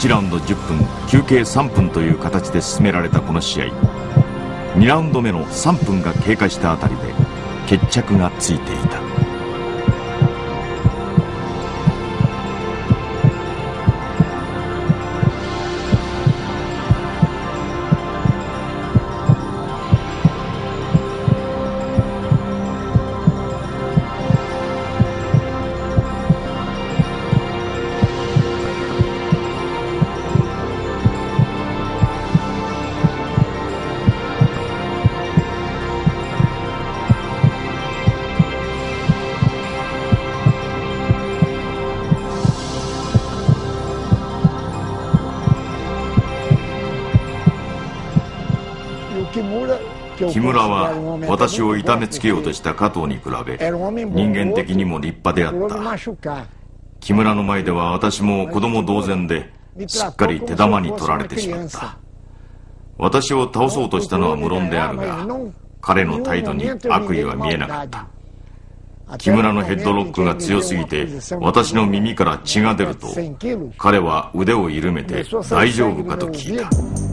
1ラウンド10分休憩3分という形で進められたこの試合、2ラウンド目の3分が経過したあたりで決着がついていた。木村は私を痛めつけようとした加藤に比べ人間的にも立派であった。木村の前では私も子供同然ですっかり手玉に取られてしまった。私を倒そうとしたのは無論であるが、彼の態度に悪意は見えなかった。木村のヘッドロックが強すぎて私の耳から血が出ると、彼は腕を緩めて大丈夫かと聞いた。